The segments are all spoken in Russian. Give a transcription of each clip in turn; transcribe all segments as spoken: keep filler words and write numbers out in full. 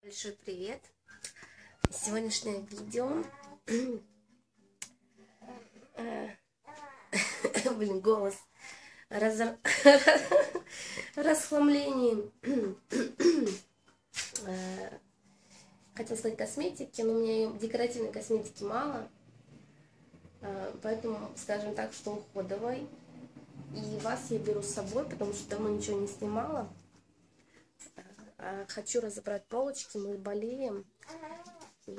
Большой привет! Сегодняшнее видео, блин, голос, раз... расхламление, хотела сказать косметики, но у меня декоративной косметики мало, поэтому, скажем так, что уходовой. И вас я беру с собой, потому что давно ничего не снимала. Хочу разобрать полочки, мы болеем. И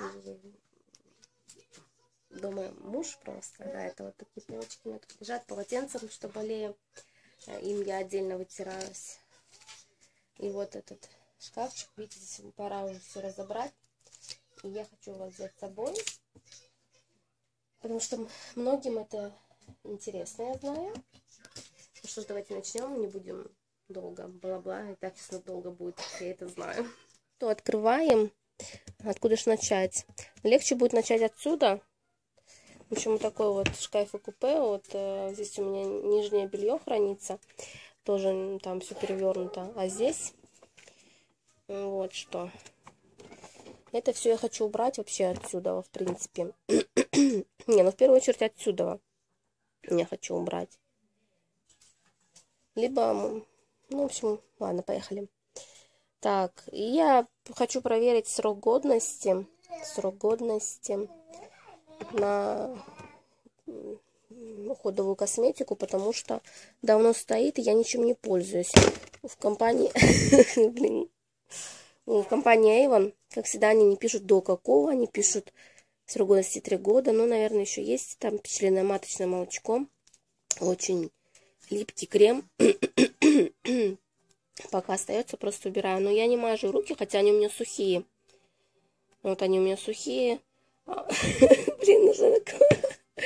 дома муж просто, да, это вот такие полочки у меня тут лежат, полотенцем, что болею. Им я отдельно вытираюсь. И вот этот шкафчик, видите, здесь пора уже все разобрать. И я хочу вас взять с собой, потому что многим это интересно, я знаю. Ну что ж, давайте начнем, не будем долго, бла-бла, и так сейчас долго будет, я это знаю. То открываем. Откуда же начать? Легче будет начать отсюда. В общем, вот такой вот шкаф и купе. Вот э, здесь у меня нижнее белье хранится. Тоже там все перевернуто. А здесь вот что. Это все я хочу убрать вообще отсюда, в принципе. Не, ну в первую очередь отсюда я хочу убрать. Либо, ну, в общем, ладно, поехали. Так, и я хочу проверить срок годности. Срок годности на уходовую косметику, потому что давно стоит, и я ничем не пользуюсь. В компании, блин, в компании Avon, как всегда, они не пишут до какого, они пишут срок годности три года, но, наверное, еще есть там пчелиное маточное молочко. Очень липкий крем. Пока остается, просто убираю. Но я не мажу руки, хотя они у меня сухие. Вот они у меня сухие. Блин, нужно такое.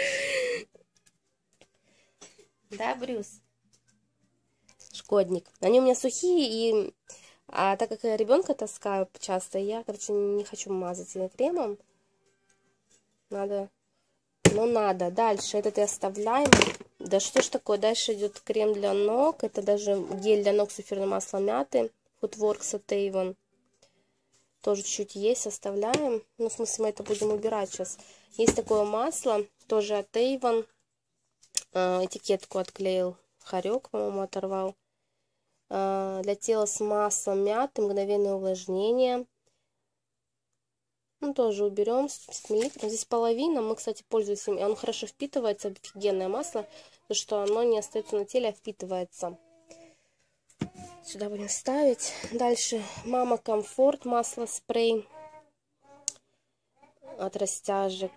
Да, Брюс? Шкодник. Они у меня сухие, и а так как я ребенка таскаю часто, я, короче, не хочу мазать этим кремом. Надо. Ну, надо. Дальше этот и оставляем. Да что ж такое? Дальше идет крем для ног. Это даже гель для ног с эфирным маслом мяты. Footworks от Avon. Тоже чуть-чуть есть, оставляем. Ну, в смысле, мы это будем убирать сейчас. Есть такое масло, тоже от Avon. Э, этикетку отклеил Харек, по-моему, оторвал. Э, для тела с маслом мяты, мгновенное увлажнение. Ну, тоже уберем, сто пятьдесят миллилитров. Здесь половина. Мы, кстати, пользуемся им. Он хорошо впитывается, офигенное масло. Потому что оно не остается на теле, а впитывается. Сюда будем ставить. Дальше Мама Комфорт масло спрей от растяжек.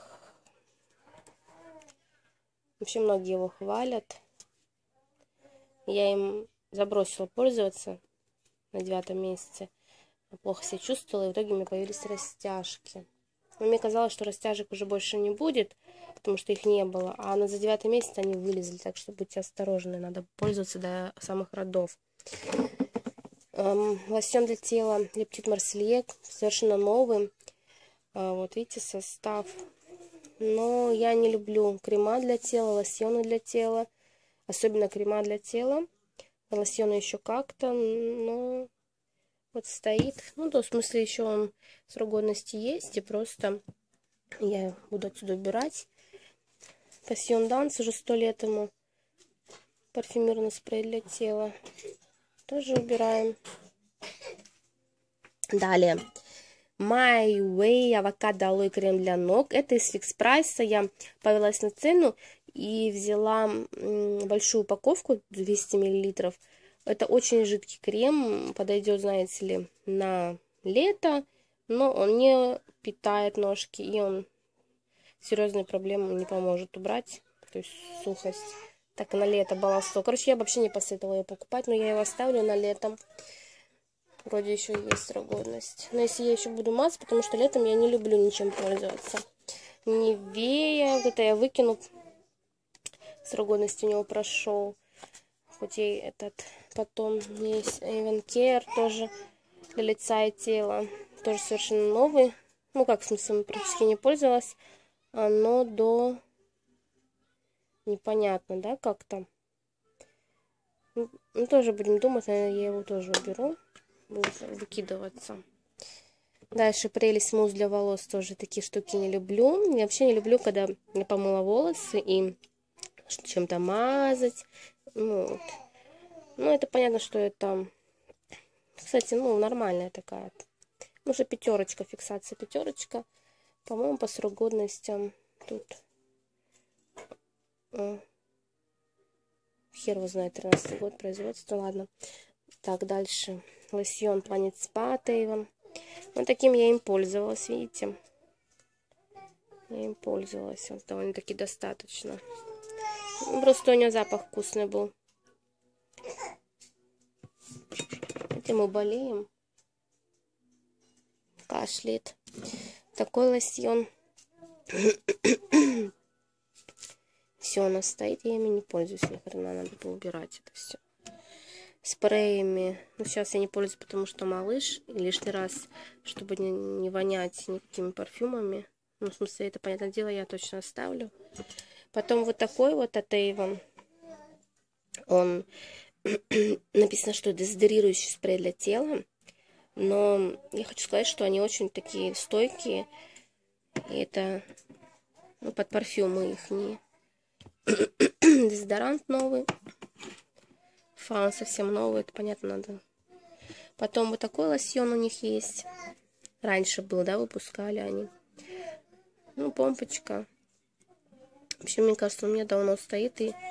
Вообще многие его хвалят. Я им забросила пользоваться на девятом месяце. Плохо себя чувствовала, и в итоге у меня появились растяжки. Но мне казалось, что растяжек уже больше не будет, потому что их не было. А на за девятый месяц они вылезли, так что будьте осторожны. Надо пользоваться до самых родов. Эм, лосьон для тела Лептит Марселье, совершенно новый. А, вот видите состав. Но я не люблю крема для тела, лосьоны для тела. Особенно крема для тела. Лосьоны еще как-то, но вот стоит. Ну, то в смысле еще он срок годности есть. И просто я буду отсюда убирать. Пассион Данс уже сто лет ему. Парфюмерный спрей для тела. Тоже убираем. Далее. My Way авокадо алоэ крем для ног. Это из Фикс Прайса. Я повелась на цену и взяла большую упаковку двести миллилитров. Это очень жидкий крем. Подойдет, знаете ли, на лето. Но он не питает ножки. И он серьезные проблемы не поможет убрать. То есть сухость. Так, на лето балласт. Короче, я вообще не посоветовала ее покупать. Но я его оставлю на лето. Вроде еще есть срок годности. Но если я еще буду мазать, потому что летом я не люблю ничем пользоваться. Нивея. Вот это я выкину. Срок годности у него прошел. Хоть и этот потом есть Avon Care тоже для лица и тела. Тоже совершенно новый. Ну как, в смысле, практически не пользовалась. Оно до... Непонятно, да, как-то. Ну, тоже будем думать, наверное, я его тоже уберу. Будет выкидываться. Дальше прелесть мусс для волос. Тоже такие штуки не люблю. Я вообще не люблю, когда я помыла волосы и чем-то мазать. Ну, вот. Ну, это понятно, что это... Кстати, ну, нормальная такая. Ну, уже пятерочка, фиксация пятерочка. По-моему, по срок годности тут... Хер его знает, тринадцатый год производства. Ладно. Так, дальше. Лосьон Planet Spa Avon. Вот таким я им пользовалась, видите? Я им пользовалась. Вот довольно-таки достаточно. Ну, просто у нее запах вкусный был. Этим мы болеем. Кашляет. Такой лосьон. Все, она стоит, я ими не пользуюсь. Ни хрена, надо было убирать это все. Спреями. Ну, сейчас я не пользуюсь, потому что малыш. И лишний раз, чтобы не, не вонять никакими парфюмами. Ну, в смысле, это, понятное дело, я точно оставлю. Потом вот такой вот от Avon. Он написано, что дезодорирующий спрей для тела. Но я хочу сказать, что они очень такие стойкие. И это, ну, под парфюмы их не... Дезодорант новый. Фаун совсем новый, это понятно надо. Потом вот такой лосьон у них есть. Раньше был, да, выпускали они. Ну, помпочка. В общем, мне кажется, у меня давно стоит, и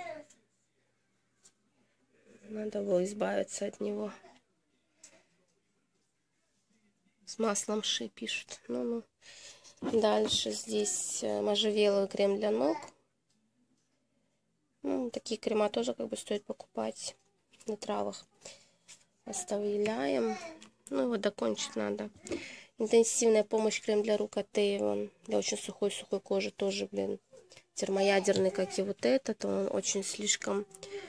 надо было избавиться от него. С маслом ши пишут. Ну-ну. Дальше здесь можжевеловый крем для ног. Ну, такие крема тоже как бы стоит покупать на травах. Оставляем. Ну, его докончить надо. Интенсивная помощь крем для рук от Avon. Для очень сухой-сухой кожи тоже, блин. Термоядерный, как и вот этот. Он очень слишком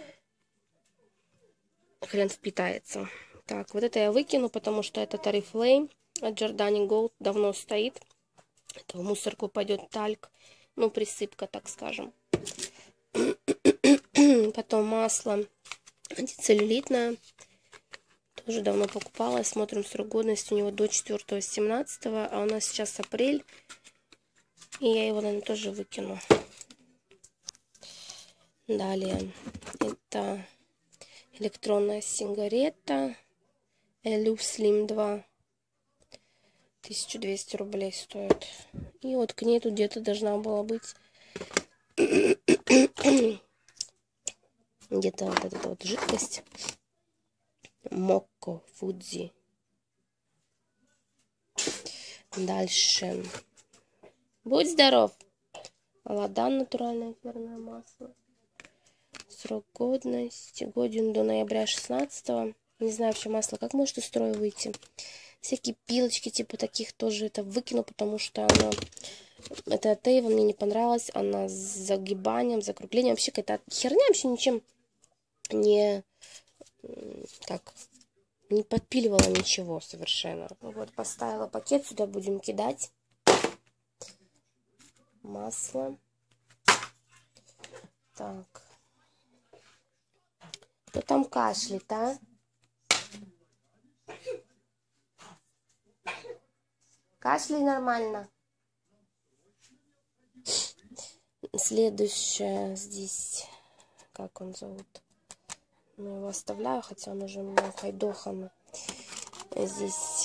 хрен впитается. Так, вот это я выкину, потому что это Oriflame от Giordani Gold. Давно стоит. Это в мусорку пойдет тальк. Ну, присыпка, так скажем. Потом масло антицеллюлитное. Тоже давно покупала. Смотрим срок годности у него до четвёртого семнадцатого. А у нас сейчас апрель. И я его, наверное, тоже выкину. Далее. Это электронная сигарета. Eluf Slim два. тысяча двести рублей стоит. И вот к ней тут где-то должна была быть где-то вот эта вот жидкость. Мокко Фудзи. Дальше. Будь здоров. Ладан натуральное эфирное масло. Срок годности. Годен до ноября шестнадцатого. Не знаю вообще масло. Как может из строя выйти? Всякие пилочки типа таких тоже это выкину, потому что она... Это от Avon мне не понравилась. Она с загибанием, закруглением. Вообще какая-то херня, вообще ничем не... Как... Не подпиливала ничего совершенно. Вот, поставила пакет. Сюда будем кидать масло. Так. Кто там кашляет, а? Кашляй нормально. Следующее здесь, как он зовут? Ну, его оставляю, хотя он уже у меня хайдохан. Здесь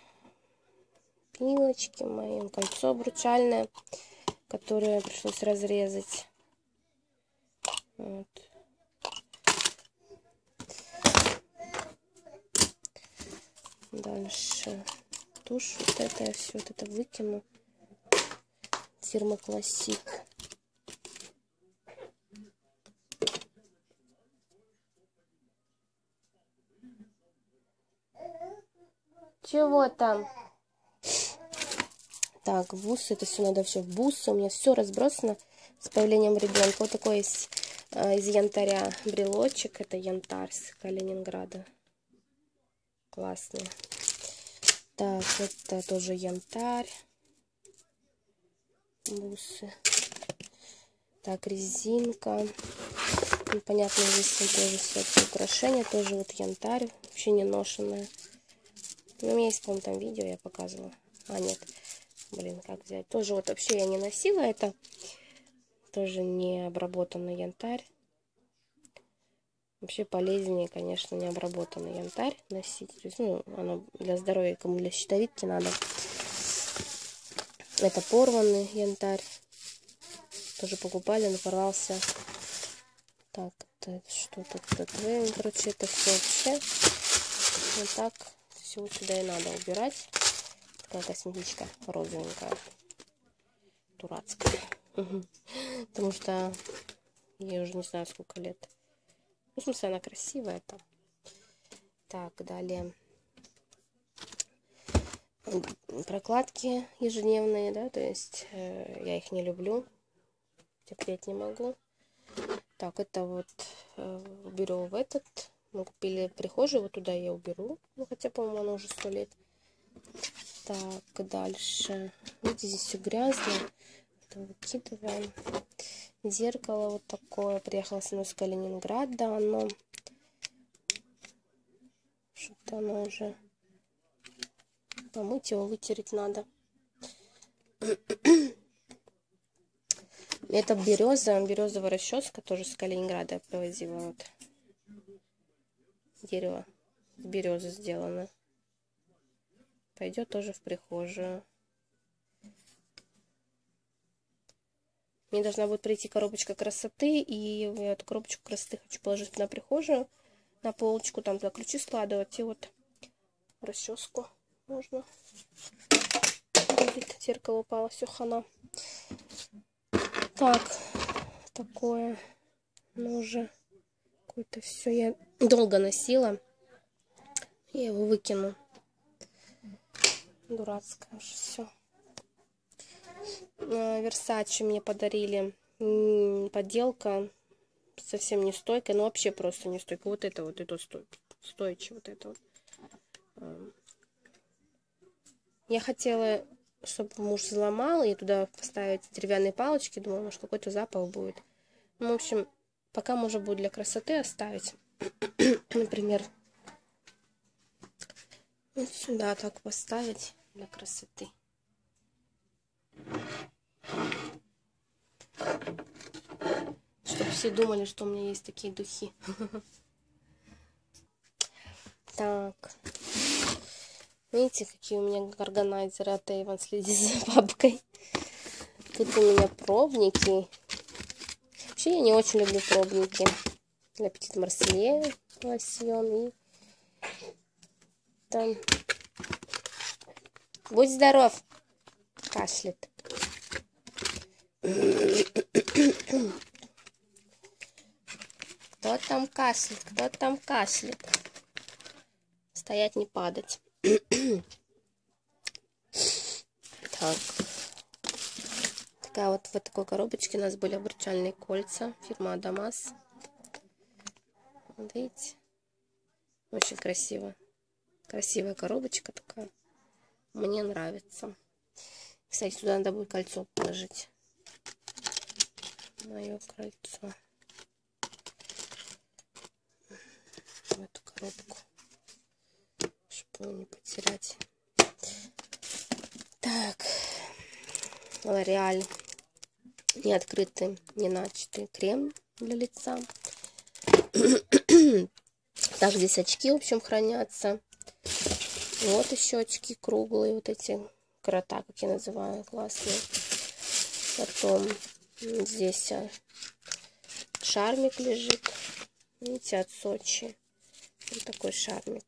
пилочки мои, кольцо обручальное, которое пришлось разрезать. Вот. Дальше тушь вот это, я все вот это выкину. Фирма Классик. Чего там? Так, бусы, это все надо все в бусы. У меня все разбросано с появлением ребенка. Вот такой есть а, из янтаря брелочек. Это янтарь с Калининграда. Классный. Так, это тоже янтарь. Бусы. Так, резинка. Непонятно, здесь тоже всякие украшения. Тоже вот янтарь. Вообще не ношенная. У меня есть, по-моему, там видео, я показывала. А, нет. Блин, как взять? Тоже вот вообще я не носила это. Тоже не обработанный янтарь. Вообще полезнее, конечно, не обработанный янтарь носить. То есть, ну, оно для здоровья, кому для щитовидки надо. Это порванный янтарь. Тоже покупали, но порвался. Так, это что тут? Короче, это все вообще вот так. Все сюда и надо убирать. Такая косметичка розовенькая. Дурацкая. Потому что ей уже не знаю сколько лет. Ну, в смысле, она красивая там. Так, далее. Прокладки ежедневные, да, то есть э, я их не люблю. Терпеть не могу. Так, это вот э, уберу в этот. Мы купили прихожую, вот туда я уберу. Ну, хотя, по-моему, она уже сто лет. Так, дальше. Видите, здесь все грязно. Это выкидываем. Зеркало вот такое. Приехала с мной с Калининграда. Оно... Что-то оно уже... Помыть его, вытереть надо. Это береза, березовая расческа, тоже с Калининграда я привозила. Вот. Дерево с березы сделано. Пойдет тоже в прихожую. Мне должна будет прийти коробочка красоты, и я эту коробочку красоты хочу положить на прихожую, на полочку, там туда ключи складывать, и вот расческу можно. Видит, зеркало упало, все, хана. Так, такое, ну уже какое-то все я долго носила, я его выкину. Дурацкое уже все. Версачи мне подарили, подделка, совсем не стойкая, но вообще просто не стойкая. Вот это вот, это стойче, вот это вот. Я хотела, чтобы муж взломал и туда поставить деревянные палочки. Думала, может, какой-то запах будет. Ну, в общем, пока можно будет для красоты оставить. Например, вот сюда так поставить для красоты. Чтобы все думали, что у меня есть такие духи. Так. Видите, какие у меня органайзеры от Avon, следите за папкой. Тут у меня пробники. Вообще я не очень люблю пробники. Для Petit Marseillais лосьон. И там... Будь здоров! Кашляет. Кто там кашляет? Кто там кашляет? Стоять, не падать. Так. Такая вот в такой коробочке у нас были обручальные кольца. Фирма Адамас. Вот видите? Очень красиво. Красивая коробочка такая. Мне нравится. Кстати, сюда надо будет кольцо положить. Мое кольцо. В эту коробку. Чтобы не потерять. Так. L'Oréal. Не открытый, не начатый крем для лица. Также здесь очки, в общем, хранятся. Вот еще очки круглые, вот эти крота, как я называю, классные. Потом здесь шармик лежит. Видите, от Сочи. Вот такой шармик.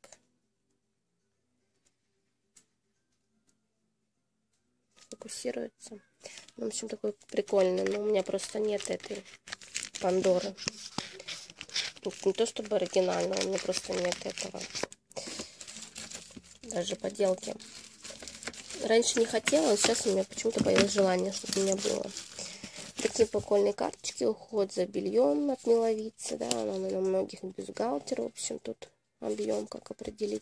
Фокусируется. В общем, такой прикольный. Но у меня просто нет этой Пандоры. Не то чтобы оригинального, у меня просто нет этого. Даже поделки. Раньше не хотела, но сейчас у меня почему-то появилось желание, чтобы у меня было. Такие прикольные карточки. Уход за бельем от Миловицы. Да, она на многих бюстгальтер. В общем, тут объем, как определить.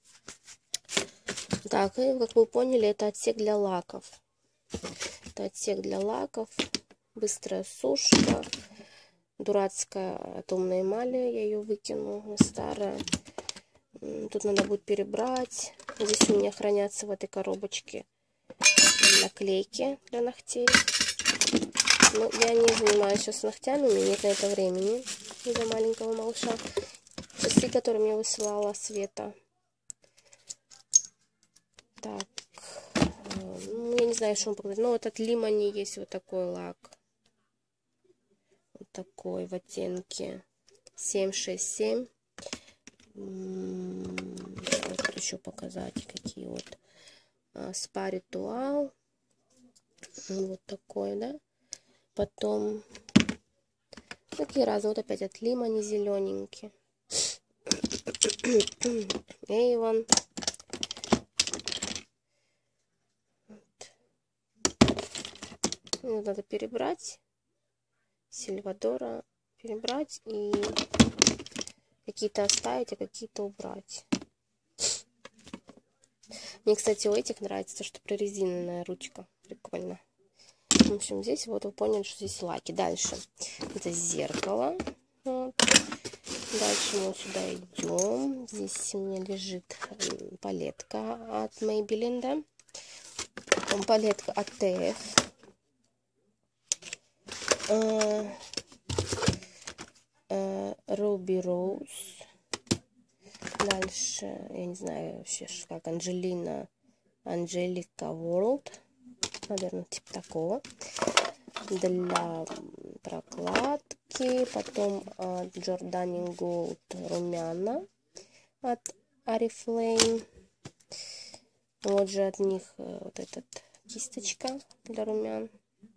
Так, и как вы поняли, это отсек для лаков. Это отсек для лаков. Быстрая сушка. Дурацкая от умной эмали. Я ее выкину. Старая. Тут надо будет перебрать. Здесь у меня хранятся в этой коробочке наклейки для ногтей. Но я не занимаюсь сейчас ногтями, у меня нет на это времени из-за маленького малыша. Часы, которые мне высылала Света. Так, ну, я не знаю, что он показать. Ну, вот от Лимани есть вот такой лак. Вот такой в оттенке семь шесть семь. Что еще показать? Какие вот. Спа Ритуал. Вот такой, да. Потом такие разные. Вот опять от Лимани зелененькие. Эйвон. Вот. Надо перебрать. Сильвадора перебрать и какие-то оставить, а какие-то убрать. Мне, кстати, у этих нравится, что прорезиненная ручка. Прикольно. В общем, здесь вот вы поняли, что здесь лаки. Дальше. Это зеркало. Вот. Дальше мы сюда идем. Здесь у меня лежит палетка от Maybelline, да? Потом палетка от тэ эф. Ruby Rose. Дальше, я не знаю вообще, как Анджелина, Анжелика World. Наверное, типа такого. Для прокладки. Потом от Jordani Gold румяна от Oriflame. Вот же от них вот эта кисточка для румян.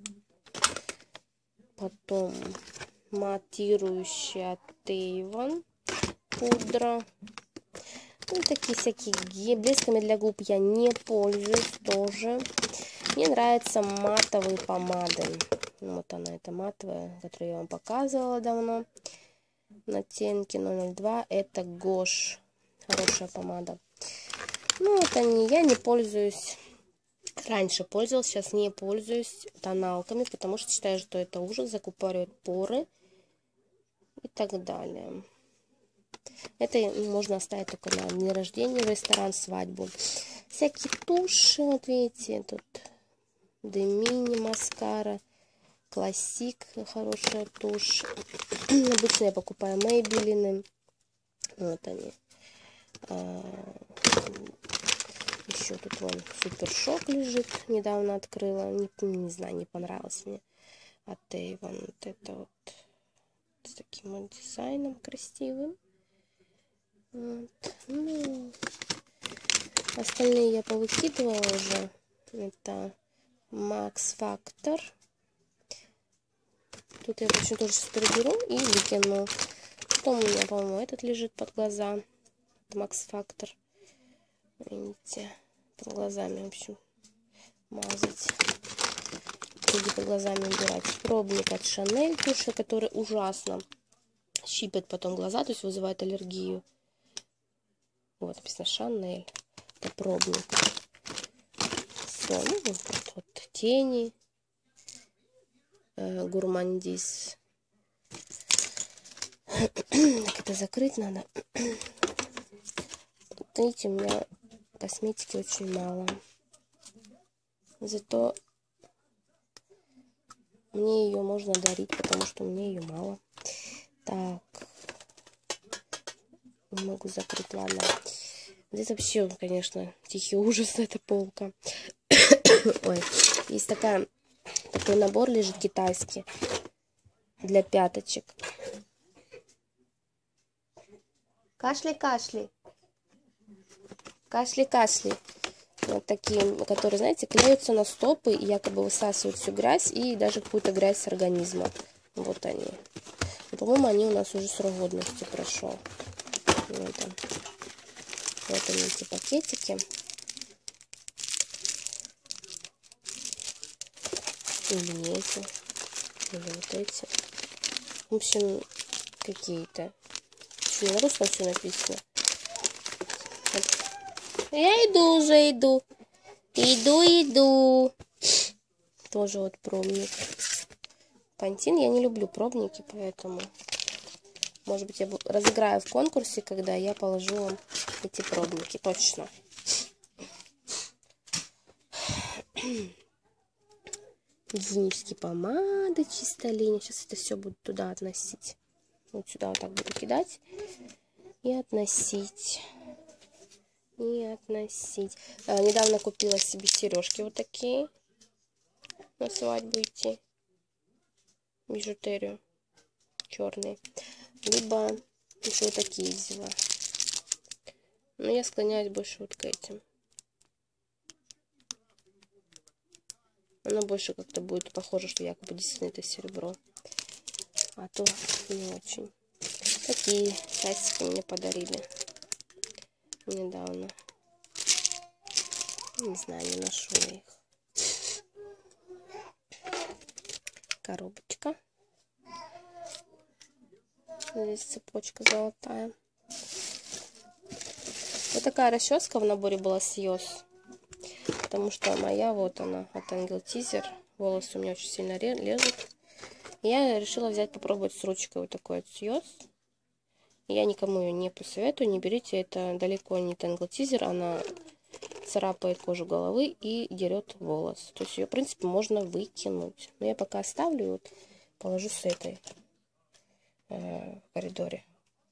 Потом матирующая от Avon пудра. Ну, такие всякие блесками для губ я не пользуюсь тоже. Мне нравятся матовые помады. Вот она, это матовая, которую я вам показывала давно. На оттенке ноль ноль два. Это Гош. Хорошая помада. Ну, вот они. Я не пользуюсь. Раньше пользовалась, сейчас не пользуюсь тоналками, потому что считаю, что это ужас, закупоривает поры и так далее. Это можно оставить только на день рождения, ресторан, свадьбу. Всякие туши, вот видите, тут Демини маскара, Классик, хорошая тушь. Обычно я покупаю Maybelline. Вот они. Еще тут вон Супершок лежит, недавно открыла, не, не знаю, не понравилось мне. От Avon вот это вот с таким вот дизайном красивым. Вот. Ну, остальные я повыкидывала уже. Это Max Factor. Тут я точно тоже что беру и выкину. Потом у меня, по-моему, этот лежит под глаза. Max Factor. Видите, под глазами, в общем, мазать. Или под глазами убирать. Пробник от Шанель туши, который ужасно щипет потом глаза, то есть вызывает аллергию. Вот, написано Шанель. Это пробник. Все, ну вот, вот тени. Э, Гурмандис. Так, это закрыть надо. Видите, у меня косметики очень мало. Зато мне ее можно дарить, потому что мне ее мало. Так. Не могу закрыть, ладно. Здесь вообще, конечно, тихий ужас, эта полка. Ой, есть такая, такой набор лежит китайский для пяточек. Кашли-кашли. Кашли-кашли. Вот такие, которые, знаете, клеются на стопы и якобы высасывают всю грязь и даже какую-то грязь с организма. Вот они. По-моему, они у нас уже срок годности прошел. Вот, он. Вот они, эти пакетики. Или не эти. Или вот эти. В общем, какие-то. Еще на русском все написано. Я иду уже, иду. Иду, иду. Тоже вот пробник. Пантин. Я не люблю пробники, поэтому, может быть, я разыграю в конкурсе, когда я положу вам эти пробники. Точно. гигиенические помады, чистолиния. Сейчас это все буду туда относить. Вот сюда вот так буду кидать и относить. И относить. А, недавно купила себе сережки вот такие. На свадьбу идти. Бижутерию. Черные. Либо еще вот такие взяла. Но я склоняюсь больше вот к этим. Оно больше как-то будет похоже, что якобы действительно это серебро. А то не очень. Такие часики мне подарили недавно. Не знаю, не ношу я их. Коробочка. Здесь цепочка золотая. Вот такая расческа в наборе была с Йос. Потому что моя, вот она, от Ангел Тизер. Волосы у меня очень сильно лезут. И я решила взять, попробовать с ручкой вот такой вот с Йос. Я никому ее не посоветую, не берите. Это далеко не Ангел Тизер. Она царапает кожу головы и дерет волос. То есть ее, в принципе, можно выкинуть. Но я пока оставлю, вот, положу с этой э, в коридоре.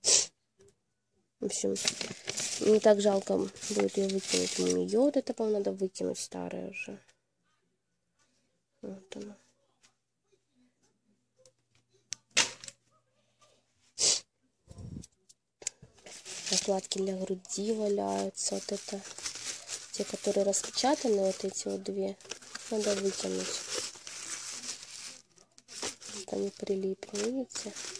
В общем, не так жалко будет ее выкинуть. У нее вот это, по-моему, надо выкинуть, старое уже. Вот она. Накладки для груди валяются. Вот это. Те, которые распечатаны, вот эти вот две. Надо выкинуть. Что они прилипли, видите?